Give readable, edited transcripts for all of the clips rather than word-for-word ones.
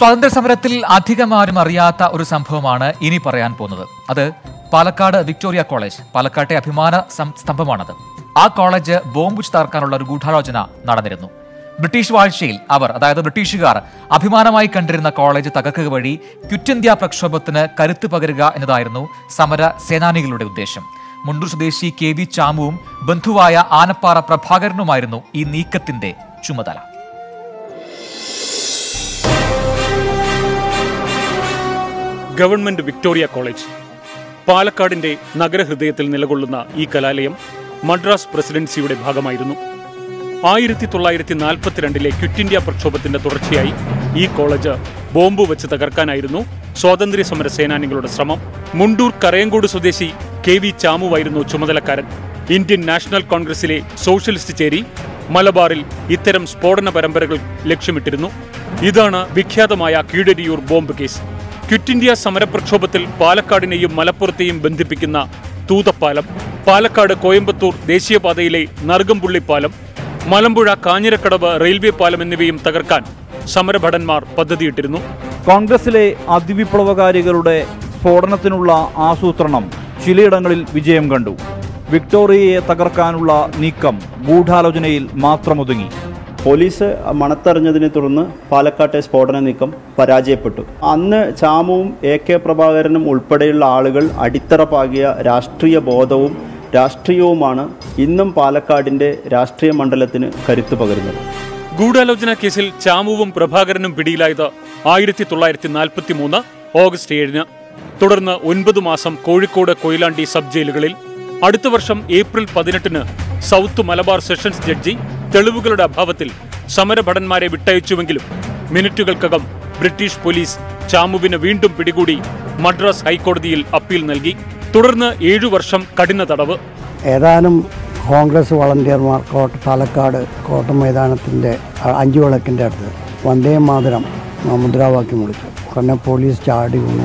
സ്വാതന്ത്ര്യ സമരത്തിൽ അധികമാരും അറിയാത്ത ഒരു സംഭവമാണ് ഇനി പറയാൻ പോകുന്നത്. അത് പാലക്കാട് വിക്ടോറിയ കോളേജ്. പാലക്കാട്ടെ അഭിമാന സ്തംഭമാണത്. ആ കോളേജ് ബോംബ് തകർക്കാനുള്ള ഒരു ഗൂഢാലോചന നടന്നിരുന്നു. ബ്രിട്ടീഷ് വാഴ്ചയിൽ അതായത് ബ്രിട്ടീഷുകാർ അഭിമാനമായി കണ്ടിരുന്ന കോളേജ് തകർക്കുക വഴി ക്വിറ്റ് ഇന്ത്യ പ്രക്ഷോഭത്തിന് കരുത്ത് പകരുക എന്നതായിരുന്നു സമര സേനാനികളുടെ ഉദ്ദേശം. മുണ്ടൂർ സ്വദേശി V ചാമുവും ബന്ധുവായ ആനപ്പാറ പ്രഭാകരനുമായിരുന്നു ഈ നീക്കത്തിന്റെ ചുമതല. ഗവൺമെന്റ് വിക്ടോറിയ കോളേജ് പാലക്കാടിന്റെ നഗരഹൃദയത്തിൽ നിലകൊള്ളുന്ന ഈ കലാലയം മദ്രാസ് പ്രസിഡൻസിയുടെ ഭാഗമായിരുന്നു. 1942 ക്വിറ്റ് ഇന്ത്യ പ്രക്ഷോഭത്തിന്റെ തുടർച്ചയായി ഈ കോളേജ് ബോംബ് വെച്ച് തകർക്കാനായിരുന്നു സ്വാതന്ത്ര്യ സമര സേനാനികളുടെ ശ്രമം. മുണ്ടൂർ കരയങ്കോട് സ്വദേശി V ചാമുവായിരുന്നു ചുമതലക്കാരൻ. ഇന്ത്യൻ നാഷണൽ കോൺഗ്രസിലെ സോഷ്യലിസ്റ്റ് ചേരി മലബാറിൽ ഇത്തരം സ്ഫോടന പരമ്പരകൾ ലക്ഷ്യമിട്ടിരുന്നു. ഇതാണ് വിഖ്യാതമായ Keezhariyur bomb case. Quit India സമരപ്രക്ഷോഭത്തിൽ പാലക്കാടിനെയും മലപ്പുറത്തെയും ബന്ധിപ്പിക്കുന്ന തൂതപ്പാലം, പാലക്കാട് കോയമ്പത്തൂർ ദേശീയപാതയിലെ നറുകംപുള്ളിപ്പാലം, മലമ്പുഴ കാഞ്ഞിരക്കടവ് റെയിൽവേ പാലം എന്നിവയും തകർക്കാൻ സമരഭടന്മാർ പദ്ധതിയിട്ടിരുന്നു. കോൺഗ്രസിലെ അതിവിപ്ലവകാരികളുടെ സ്ഫോടനത്തിനുള്ള ആസൂത്രണം ചിലയിടങ്ങളിൽ വിജയം കണ്ടു. വിക്ടോറിയയെ തകർക്കാനുള്ള നീക്കം ഗൂഢാലോചനയിൽ മാത്രമൊതുങ്ങി. പോലീസ് മണത്തറിഞ്ഞതിനെ തുടർന്ന് പാലക്കാട്ടെ സ്ഫോടന നീക്കം പരാജയപ്പെട്ടു. അന്ന് ചാമുവും AK പ്രഭാകരനും ഉൾപ്പെടെയുള്ള ആളുകൾ അടിത്തറ പാകിയ രാഷ്ട്രീയ ബോധവും രാഷ്ട്രീയവുമാണ് ഇന്നും പാലക്കാടിന്റെ രാഷ്ട്രീയ മണ്ഡലത്തിന് കരുത്തു പകരുന്നത്. ഗൂഢാലോചന കേസിൽ ചാമുവും പ്രഭാകരനും പിടിയിലായത് 1943 ഓഗസ്റ്റ് 7-ന്. തുടർന്ന് 9 മാസം കോഴിക്കോട് കൊയിലാണ്ടി സബ് ജയിലുകളിൽ. അടുത്ത വർഷം ഏപ്രിൽ 18-ന് സൗത്ത് മലബാർ സെഷൻസ് ജഡ്ജി തെളിവുകളുടെ അഭാവത്തിൽ സമരഭടന്മാരെ വിട്ടയച്ചുവെങ്കിലും മിനിറ്റുകൾക്കകം ബ്രിട്ടീഷ് പോലീസ് ചാമുവിന് വീണ്ടും പിടികൂടി മദ്രാസ് ഹൈക്കോടതിയിൽ അപ്പീൽ നൽകി. തുടർന്ന് 7 വർഷം കഠിന തടവ്. ഏതാനും കോൺഗ്രസ് വളണ്ടിയർമാർ പാലക്കാട് കോട്ട മൈതാനത്തിൻ്റെ 5 വിളക്കിൻ്റെ അടുത്ത് വന്ദേ മാതരം മുദ്രാവാക്യം വിളിച്ചു. കാരണം പോലീസ് ചാടി വീണു,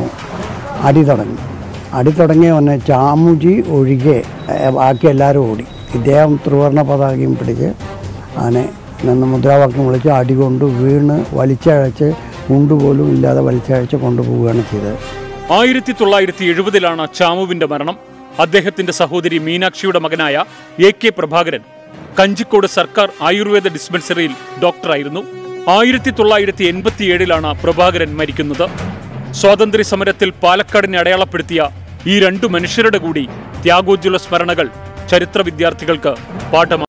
അടി തുടങ്ങിയ വന്നെ ചാമുജി ഒഴികെ ബാക്കി എല്ലാവരും ഓടി. ഇദ്ദേഹം ത്രിവർണ്ണ പതാകയും പിടിച്ച് അതിനെ നിന്ന് മുദ്രാവാക്യം വിളിച്ച് അടികൊണ്ട് വീണ് വലിച്ചഴച്ച് കൊണ്ടുപോലും ഇല്ലാതെ വലിച്ചഴച്ച് കൊണ്ടുപോവുകയാണ് ചെയ്തത്. 1970-ലാണ് ചാമുവിന്റെ മരണം. അദ്ദേഹത്തിന്റെ സഹോദരി മീനാക്ഷിയുടെ മകനായ AK പ്രഭാകരൻ കഞ്ചിക്കോട് സർക്കാർ ആയുർവേദ ഡിസ്പെൻസറിയിൽ ഡോക്ടറായിരുന്നു. 1987-ലാണ് പ്രഭാകരൻ മരിക്കുന്നത്. സ്വാതന്ത്ര്യ സമരത്തിൽ പാലക്കാടിനെ അടയാളപ്പെടുത്തിയ ഈ 2 മനുഷ്യരുടെ കൂടി ത്യാഗോജ്വല സ്മരണകൾ ചരിത്ര വിദ്യാർത്ഥികൾക്ക് പാഠമാണ്.